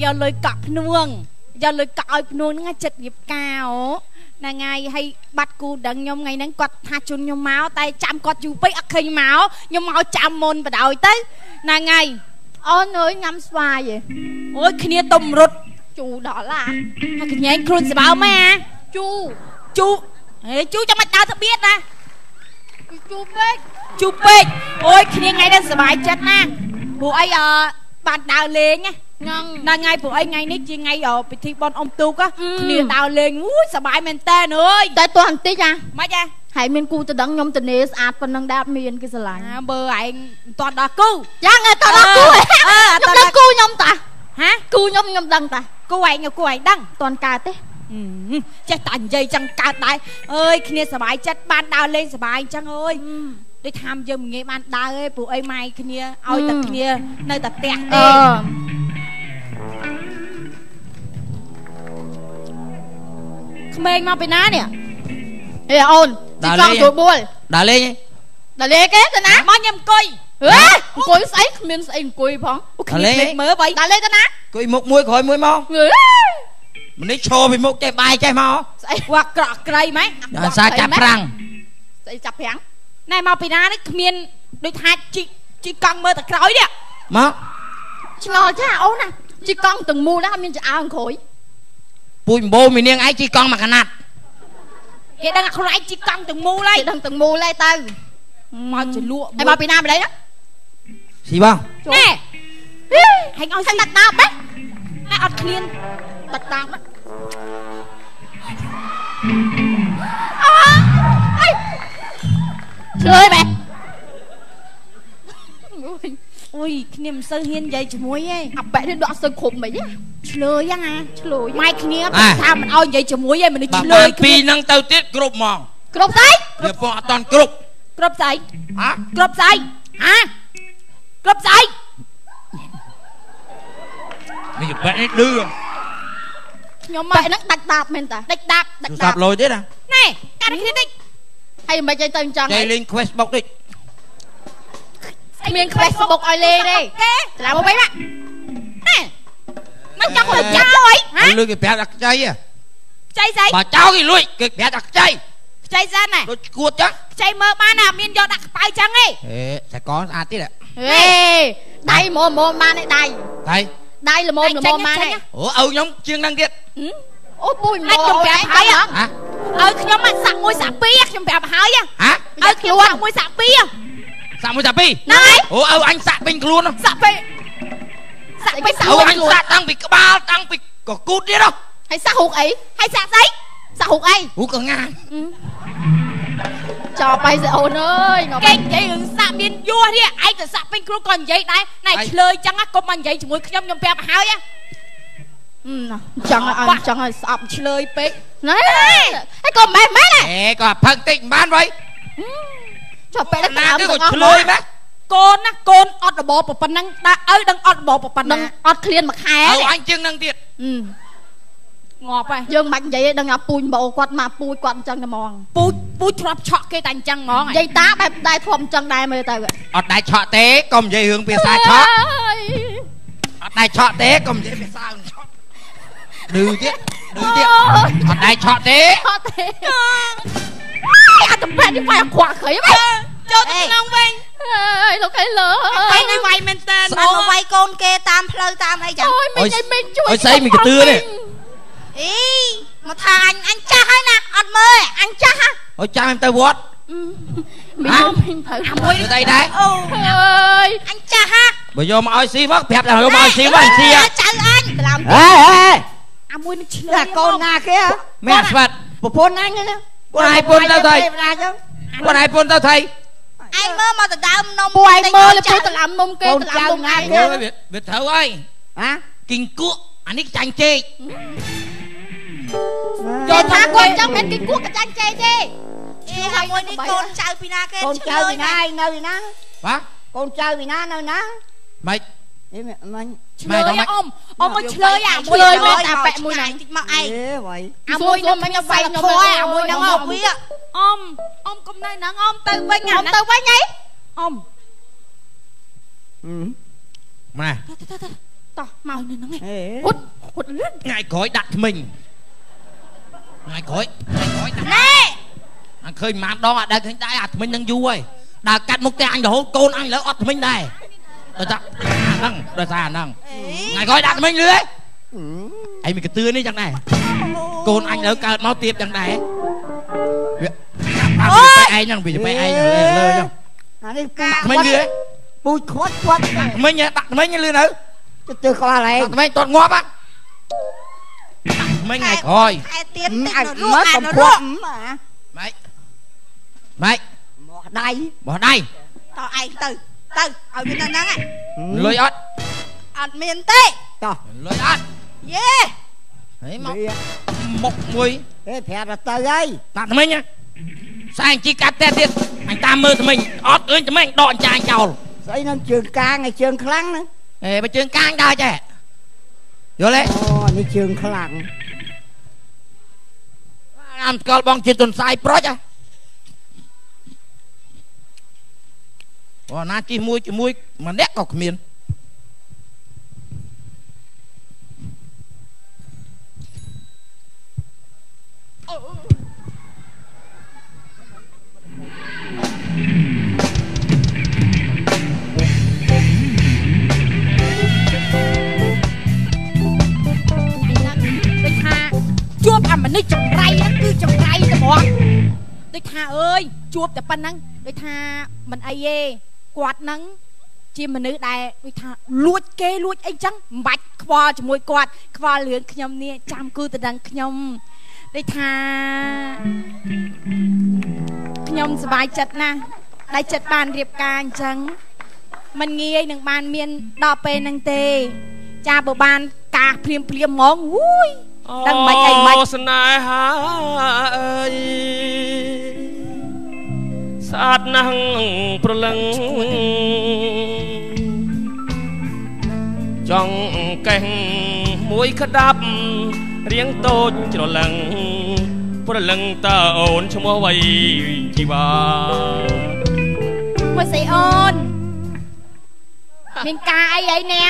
យកលុយកាក់ភ្នួងយកលុយកាក់ឲ្យភ្នួងហ្នឹងចិត្តរៀបការណាថ្ងៃឲ្យបាត់គូដឹងខ្ញុំថ្ងៃហ្នឹងគាត់ថាជូនខ្ញុំមកតែចាំគាត់យូរពេកអត់ឃើញមកខ្ញុំមកចាំមុនបដ ாய் ទៅណាថ្ងៃអូនអើយញ៉ាំស្វាយអូយគ្នាទុំរត់ជូដល់ឡាហើយកញ្ញែងខ្លួនស្បើមហ៎អាជូហេជូចាំមិនដើរទៅបៀតណាជូពេកអូយគ្នាថ្ងៃនេះសប្បាយចិត្តណាព្រោះអីបានដើរលេងណាថ្ងៃព្រោះអីថ្ងៃនេះជាថ្ងៃពិធីបុណ្យអុំទូកគ្នាដើរលេងអូយសប្បាយមែនតើអើយតែទោះបន្តិចម៉េចហើយមានគូទៅដឹងខ្ញុំទៅនេស្អាតប៉ុណ្ណឹងដែរអត់មានគេស្រឡាញ់បើឯងមិនតដល់គូយ៉ាងអត់ដល់គូខ្ញុំដឹងគូខ្ញុំតាហាគូខ្ញុំដឹងតាគូឯងដឹងតន់កើតទេចេះតែនិយាយចឹងកើតដែរអើយគ្នាសប្បាយចិត្តបានដើរលេងសប្បាយចឹងអើយដូចថាយើងមិនងាយបានដើរទេព្រោះអីម៉ែគ្នាឲ្យតែគ្នានៅតែផ្ទះទេក្មេងមកពីណានេះហេអូនទីកង់ចូលបួលដើរលេងគេទៅណាមកខ្ញុំអង្គុយអង្គុយស្អីគ្មានស្អីអង្គុយផងគ្នាមើលបីដើរលេងទៅណាអង្គុយមុខមួយក្រោយមួយមកម្នេះឈរពីមុខចេះបាយចេះមកស្អីវាក្រក់ក្រៃម៉េចដល់សារចាប់ប្រាំងស្អីចាប់ប្រាំងណែមកពីណានេះគ្មានដូចថាជីកង់មើលតែក្រោយនេះមកឆ្ងល់ចាអូនណាជីកង់ទាំងមូលដែរអត់មានឆ្អើងក្រោយពូជម្បូរមីនាងឯងជីកង់មកកណាត់គេដឹងខ្លួនឯងជីកង់ទាំងមូលហើយគេដឹងទាំងមូលហើយទៅមកចលក់ហើយមកពីណាម្លេះស៊ីបងណែហែងឲ្យស្ដាប់ដាប់ណែអត់ឃ្លានតាក់តាំងឆ្លើយបែអូយគ្នាមិនសូវហ៊ាននិយាយជាមួយទេអាបែកនេះដកសូវគ្រប់មិនទេឆ្លើយយ៉ាងណាឆ្លើយម៉ែគ្នាថាមិនឲ្យនិយាយជាមួយទេមនុស្សឆ្លើយពីហ្នឹងទៅទៀតគ្រប់ហ្មងគ្រប់ស្អីវាពងអត់តន់គ្រប់ស្អីគ្រប់ស្អីគ្រប់ស្អីនេះបែកនេះឌឺខ្ញុំបែកហ្នឹងដាច់ដាប់មែនតាដាច់ដាប់លុយទៀតណាណែកាត់គ្នាតិចហើយមិនចេះទៅអញ្ចឹងចេះលេង Facebook តិចមាន Facebook ឲ្យលេងទេចាំមកវិញណែមិនចង់លុយចាអីហ៎លុយគេប្រាប់ថាខ្ចីខ្ចីស្អីបើចោលគេលុយគេប្រាប់ថាខ្ចីស្អាតណាដូចឈួតចឹងខ្ចីមើលបានណាមានយកដាក់ខ្បៅចឹងទេតែកស្អាតទៀតដៃម៉មបានទេដៃល្មមបានទេអូឪខ្ញុំជាងហ្នឹងទៀតអូពុយមកខ្ញុំប្រាប់ហើយឲ្យខ្ញុំសាក់មួយសាក់ពីរខ្ញុំប្រាប់ហើយឲ្យខ្លួនសាក់មួយសាក់ពីរហ្នឹងហើយអូឪអញសាក់ពេញខ្លួនសាក់ពេញអូអញសាក់តាំងពីក្បាលតាំងពីកកូតទៀតហើយសាក់រូកអីហើយសាក់ស្អីសាក់រូកអីរូកកងាចោលបាយសិអូនអើយគេនិយាយរឿងសាក់មានយួរនេះឯងទៅសាក់ពេញខ្លួនក៏និយាយដែរណែឆ្លើយចឹងកុំមកនិយាយជាមួយខ្ញុំប្រាប់ហើយចឹងឲ្យស្អប់ឆ្លើយពេកណែហើយក៏មិនមែនក៏ផឹកតិចមិនបានវ៉ៃចុះពេលណាគេក៏ឆ្លើយម៉េចកូនអត់របបប៉ុណ្ណឹងដាក់ឪដឹងអត់របបប៉ុណ្ណឹងអត់ឃ្លានមួយខែអញជាងនឹងទៀតងាប់ហើយយើងមិននិយាយដឹងថាពូជបោគាត់មកពូជគាត់អញ្ចឹងតែហ្មងពូជធ្លាប់ឆក់គេតែអញ្ចឹងហ្មងនិយាយតាបែបដែរធ្លាប់អញ្ចឹងដែរមើលទៅអត់ដែរឆក់ទេកុំនិយាយរឿងភាសាឆក់អត់ដែរឆក់ទេកុំនិយាយភាសាឆក់ឌឺទៀតអត់ដែរឆក់ទេអត់តែបែបនេះវាយខ្វះក្រៃចូលទៅក្នុងវិញអើយលោកអីលើហើយនេះវាយមែនតើមកវាយកូនគេតាមផ្លូវតាមអីចឹងអូយមិនជួយអើយស្អីមិនកទឿនេះអីមកថាអញចាស់ហើយណាអត់មើលអញចាស់ហ៎អូចាស់មិនទៅវត្តមិនប្រើមួយទៅដែរអូអើយអញចាស់ហ៎បើយកមកឲ្យស៊ីមកប្រាប់ថាយកមកឲ្យស៊ីមកអញស៊ីចៅអញក្រាមអាមួយនឹងឆ្លើយកូនណាគេមែនស្វាត់ប្រពន្ធអញណាពួកឯងពន្ធទៅថៃឯងមើលមកទៅដើមនំពួកឯងមើលទៅទៅឡាំនំគេទៅឡាំនំណាគេវាត្រូវហើយគីងគក់អានេះចាញ់ចេកយកថាគាត់ចឹងមិនគីងគក់ក៏ចាញ់ចេកទេហើយមួយនេះកូនចៅពីណាគេកូនចៅពីណានៅពីណាបាទកូនចៅពីណានៅណាម៉េចនេះមិនឆ្លើយអ៊ំមកឆ្លើយអាមួយមកតាប៉ែមួយណាតិចមកឯងអាមួយនោះមិនវាយខ្ញុំអាមួយហ្នឹងមកវាអ៊ំកុំនៅហ្នឹងអ៊ំទៅវិញអ៊ំទៅវិញអីអ៊ំម៉ែតោះមកនៅហ្នឹងហត់លឿនថ្ងៃក្រោយដាក់ថ្មិញថ្ងៃក្រោយដាក់ណែអញឃើញម៉ានដងអត់ដើរឃើញដែរអាថ្មិញនឹងយូរហើយដើរកាត់មុខផ្ទះអញរហូតកូនអញលើអត់ថ្មិញដែរដោយសារហ្នឹងថ្ងៃក្រោយដាក់ថ្មិញលឿនអីមានកទឿនេះចឹងដែរកូនអញលើកើតមកទៀតចឹងដែរវាអូយឯងហ្នឹងវាទៅឯងលើចឹងអានេះថ្មិញលឿនពូជខ្វាត់គាត់ថ្មិញដាក់ថ្មិញលឿនទៅទៅក្បាលឯងថ្មិញតត់ងាប់ហ่ะថ្មិញថ្ងៃក្រោយខែទៀតតិចនៅរស់កំពុងម៉េចបោះដៃតោះឯងទៅឲ្យវានៅហ្នឹងលុយអត់មានទេតោះលុយអត់យេហេមកមួយហេប្រាប់ទៅហើយដាក់ថ្មិញស្អែកជីកាត់តែទៀតអញតាមមើលថ្មិញអត់ឃើញថ្មិញដកអញ្ចាញចោលស្អីនឹងជើងកាងហើយជើងខ្លាំងហ្នឹងបើជើងកាងដើរចេះយល់ទេអូនេះជើងខ្លាំងអានស្គាល់បងជាទុនសាយប្រុចអូណាជីជាមួយម្នាក់ក៏គ្មានជួបអាមនុស្សចង្រៃហ្នឹងគឺចង្រៃតែហ្មងដូចថាអើយជួបតែប៉ុណ្ណឹងដូចថាមិនអីទេគាត់ហ្នឹងជាមនុស្សដែលដូចថាលួចគេលួចអីចឹងមិនបាច់ខ្វល់ជាមួយគាត់ខ្វល់រឿងខ្ញុំនេះចាំគូទៅដឹងខ្ញុំដូចថាខ្ញុំសប្បាយចិត្តណាស់ដែលចិត្តបានរៀបការអញ្ចឹងមិនងាយនឹងបានមានដល់ពេលហ្នឹងទេចាបើបានការភ្លាមហ្មងហូយដឹងមិនអីមិនស្នេហាអើយស្អាតណាស់ប្រលឹងចង់កេះមួយក្តាប់រៀងតូចច្រឡឹងប្រលឹងតើអូនឈ្មោះអ្វីជីវ៉ាមួយស្អីអូនមានការអីអ្នក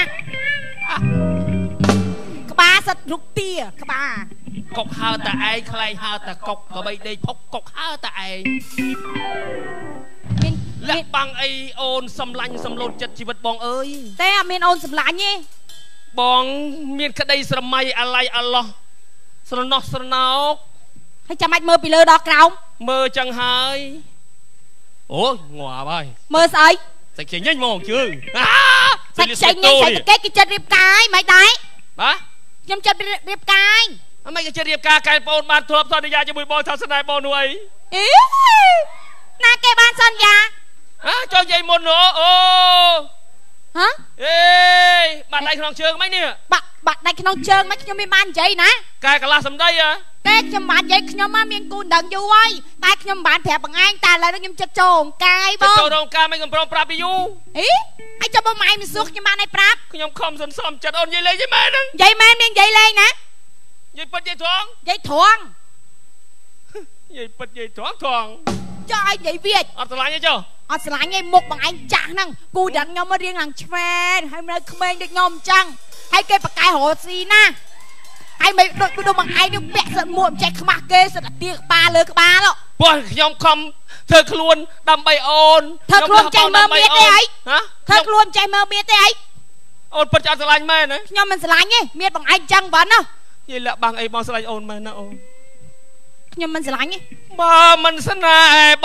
ក្បាលសិតរុកទាក្បាលកុកហើតែឯងខ្លែងហើតែកុកក៏បីដេកផុកកុកហើតែឯងមានលាក់បាំងអីអូនសំឡាញ់សំលូតចិត្តជីវិតបងអើយតែអត់មានអូនសំឡាញ់ទេបងមានក្តីស្រមៃអាឡ័យអាឡោះស្រណោះស្រណោកហើយចាំបាច់មើលពីលើដល់ក្រោមមើលចឹងហើយអូយងាប់ហើយមើលស្អីសាច់ខ្ចីញញមកជើងសាច់ខ្ចីញញសាច់គេគេចិត្តរៀបការមិនដែរបាទខ្ញុំចិត្តរៀបការអមិនគេចិត្តរៀបការកែប្អូនបានធ្លាប់សន្យាជាមួយបងថាស្នេហ៍បងនោះអីណាគេបានសន្យាចង់និយាយមុនអូហ៎អេបាត់ដៃក្នុងជើងមិននេះបាត់ដៃក្នុងជើងមិនខ្ញុំមានបាននិយាយណាកែកន្លះសម្ដីតែខ្ញុំបាននិយាយខ្ញុំមកមានគូដឹងយូរហើយតែខ្ញុំបានប្រាប់បងឯងតែឥឡូវខ្ញុំចិត្តចូលរោងការបងចូលរោងការមិនកំប្រងប្រាប់ពីយូរអីចាំបងម៉ែមិនសួរខ្ញុំបានឲ្យប្រាប់ខ្ញុំខំសន្សំចិត្តអូននិយាយលេងយីមែនហ្នឹងនិយាយមែនមាននិយាយលេងណានិយាយពិតនិយាយត្រង់និយាយត្រង់និយាយពិតនិយាយត្រង់ចោះឲ្យនិយាយវាអត់ស្រឡាញ់ទេចុះអត់ស្រឡាញ់ទេមុខបងឯងចាស់ហ្នឹងគូដឹងខ្ញុំមករៀងឡើងឆ្វែនហើយនៅក្មេងដូចខ្ញុំអញ្ចឹងហើយគេបកែរត់ស៊ីណាហើយមិនដូចបងឯងនេះពាក់សិតមួកចេះខ្មាស់គេសិតអាទៀក្បាលលើក្បាលព្រោះខ្ញុំខំធ្វើខ្លួនដើម្បីអូនធ្វើខ្លួនចេះមើលមៀតទេអីធ្វើខ្លួនចេះមើលមៀតទេអីអូនពិតអត់ស្រឡាញ់មែនណាខ្ញុំមិនស្រឡាញ់ទេមៀតបងឯងអញ្ចឹងបងណានិយាយលាក់បាំងអីបងស្រឡាញ់អូនមែនណាអូនខ្ញុំមិនស្រឡាញ់ទេបើមិនស្នេហ៍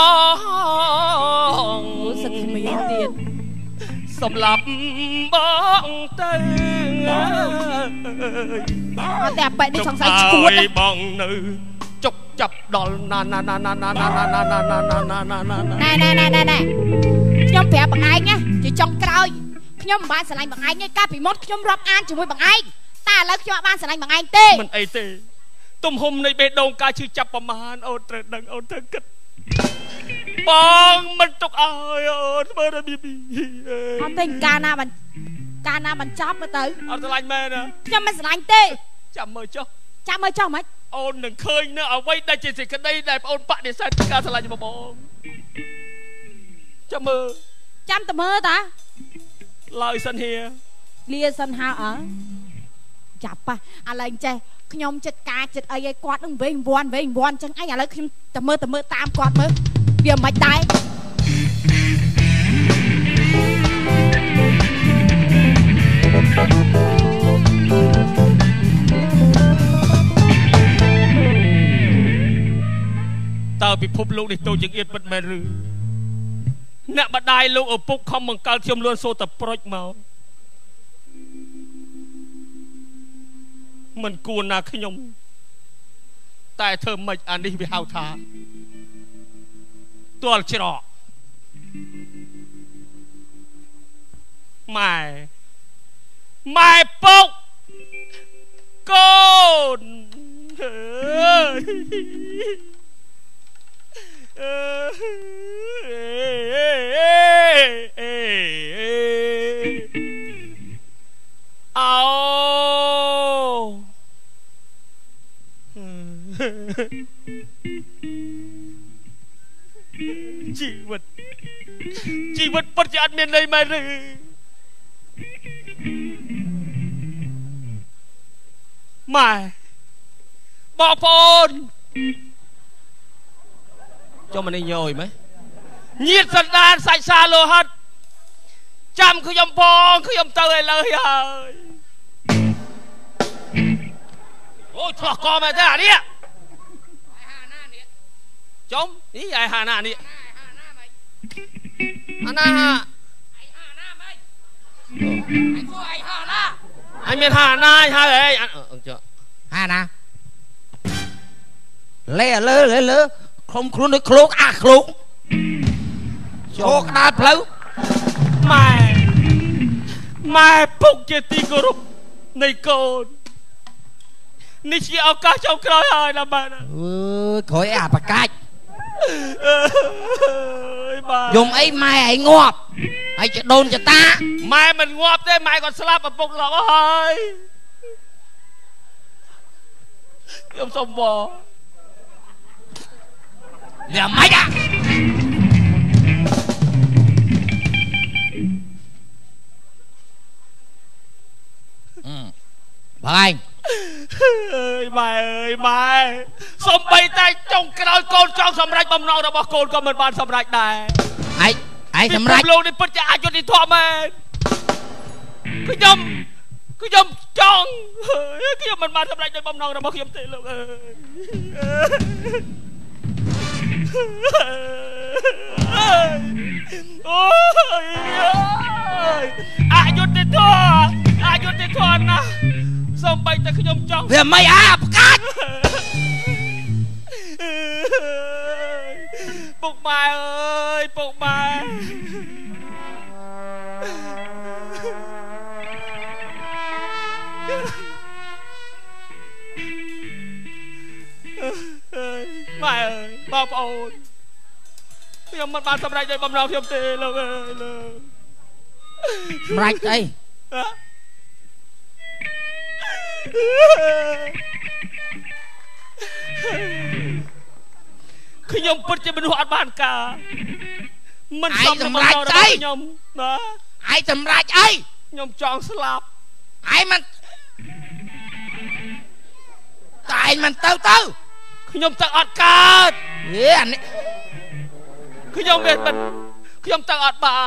បងសិតស្មីទៀតសម្លាប់បងទៅអត់តែបែកនេះសង្ស័យឈួតបងនៅចុកចាប់ដល់ណាខ្ញុំប្រាប់បងឯងណាជាចុងក្រោយខ្ញុំមិនបានស្រឡាញ់បងឯងទេកាលពីមុនខ្ញុំរាប់អានជាមួយបងឯងតែឥឡូវខ្ញុំអត់បានស្រឡាញ់បងឯងទេមិនអីទេទំហំនៃបេះដូងការឈឺចាប់ប្រមាណអូនត្រូវដឹងអូនត្រូវគិតបងមិនទុកឲ្យអូនធ្វើតែប៊ីប៊ីអត់ទេកាលណាបញ្ចប់ទៅអត់ស្រឡាញ់មែនណាខ្ញុំមិនស្រឡាញ់ទេចាំមើលចុះមិនអូននឹងឃើញនៅអ្វីដែលជាសេចក្តីដែលបងអូនបដិសេធការស្រឡាញ់របស់បងចាំតែមើលតាឡើយសិនហៀเลียสันหาจับไปอะไรเจขยมจัดการจัดไอ้กอดต้องเว้งวนจังไอ้อะไรขยมแต่เมื่อตามกอดเมื่อเบี่ยมไม่ตายตาพิภพลูกในตัวยังเอียดบัดแม่รือเนะบัดได้ลูกเอาปุกคอมมังกรเทียมล้วนโซตะโปรยเมามันกูนาขยมแต่เธอไม่อันนี้ไปหาวทาตัวเชรอไม่ปุกโกนเอาชีวิตปัจจุบันเป็นเลยไหมหรือไม่บอกพลcho mình đi nhồi mấy nhiệt sẵn đàn sạch xa lô hết chăm cứ dòng phong cứ dòng tơi lời ơi ôi thọ con mày thế hả đi chống ý ai hà nà đi anh miền hà na hà ấy hà na lê không khuôn được khluốc khluốc chốt đá plau mày phụcជាទីគោរពនៃកូននេះជាឱកាសចុងក្រោយហើយណាបាទក្រោយអាបកាច់យំអីម៉ែឯងងាប់ហើយចដូនចតាម៉ែមិនងាប់ទេម៉ែគាត់ស្លាប់ឪពុកឡងហើយខ្ញុំសុំបង Nè mày đã Bà anh mày Xong bay tay trong cái đôi con trong xâm rạch bầm nâu đó bó con mình bàn xâm rạch này Ai xâm rạch luôn đi bất chả ai cho đi thoa mẹ Cứ nhầm trong Cứ nhầm mình bàn xâm rạch bầm nâu đó bó khiếm tệ luôn aiยุติธรรมนะส่งไปแต่ขยมจ้องเดี๋ยวไม่ประกาศปุกมาเอ้ยปุกมาไม่เอ้ยบอกโอนยังมันมาทำไรในบำนาเทียมเตะเลยไรไอ้ขยมปัจจุบันหัวบ้านกามันไอ้ทำไรไอ้ขยมนะไอ้ทำไรไอ้ยมจองสลับไอ้มันตายมันเต้าขยมตักอัดกาดอันนี้ขยมเบ็ดมันขยมตักอัดบา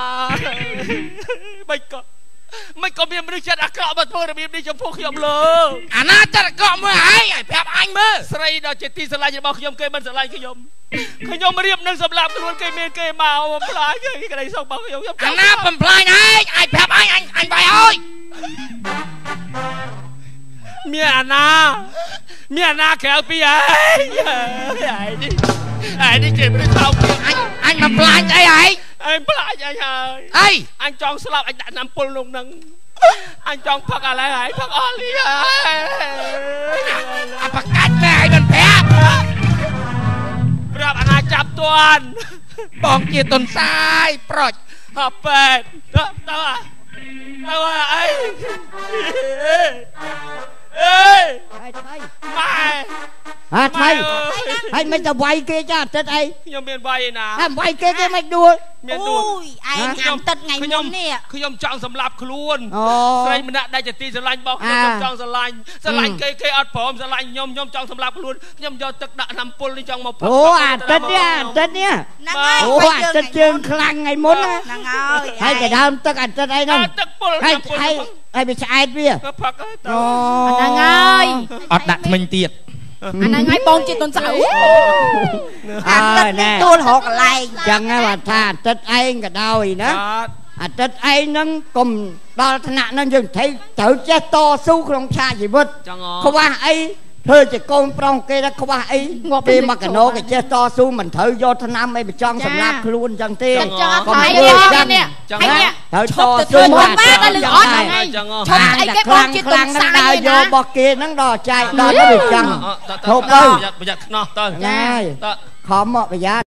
ไม่ก็มีมนุษย์จัดอักระมาทั่วระเบียบนี้จำพวกขยมเลยอันน่าจัดอักระมือไอ้แผลอันมือสไลด์ดาวเจตีสไลด์จะบอกขยมเกยมันสไลด์ขยมมาเรียบนั่งสำหรับตะวันเกยเมียนเกยมาเอาปลายเกยกระไรส่งบอกขยมอันน่าเป็นปลายไอ้แผลอันไปเอ้ยเมียนาแขวปีไอ้นี่เจ็บไม่เท่า anh mà pলাইใจไอ้ปลายใจไอ้จองสลับไอ้ดันน้ำปนลงนังไอ้จองผักอะไรผักออลีผักกัดแม่ไอ้มันแพ้ปรับอนาจับตัวบองเกียร์ต้นทรายปลอดหับเป็ดตัวไอ้ไม่ไហើយមិនទៅវាយគេចាទឹកអីខ្ញុំមានវាយណាហើយវាយគេគេមិនដួលមានដួលអូយឯងអាំទឹកថ្ងៃមុននេះខ្ញុំចង់សម្លាប់ខ្លួនអូស្រីម្នាក់ដែលជាទីស្រឡាញ់របស់ខ្ញុំចង់ស្រឡាញ់គេអត់ព្រមស្រឡាញ់ខ្ញុំចង់សម្លាប់ខ្លួនខ្ញុំយកទឹកដាក់ថ្នាំពុលនេះចង់មកផឹកអូអាទិត្យនេះអាទិត្យនេះហ្នឹងហើយអូអាទិត្យជើងខ្លាំងថ្ងៃមុនណាហ្នឹងហើយហើយតែដើមទឹកអាទិត្យអីហ្នឹងទឹកពុលហើយវាឆ្អែតវាផឹកហើយអូហ្នឹងហើយអត់ដាក់ថ្មិញទៀតអាហ្នឹងហើយបងជាទុនសៅអើណែទូលរកកន្លែងចឹងហើយថាអាទិត្យឯងក៏ដោយណាអាទិត្យឯងហ្នឹងកុំដល់ថ្នាក់ហ្នឹងយើងត្រូវចេះតស៊ូក្នុងឆាកជីវិតចង់ខ្វះអីធ្វើជាកូនប្រុសគេថាខ្វះអីពេលមកកណោគេចេះតស៊ូមិនត្រូវយកថ្នាំអីបញ្ចង់សម្លាប់ខ្លួនចឹងទេចង់កុំឲ្យធ្វើគេចឹងនេះហើយហើយត្រូវតទៅស៊ូធ្វើអាទិត្យមកដល់អត់ហ្នឹងចង់ឈប់អីគេបងជាទុនសាយដើរយករបស់គេហ្នឹងដល់ចែកដល់ទៅវាចឹងប្រយ័ត្នខ្នោះទៅណែខំមកប្រយ័ត្ន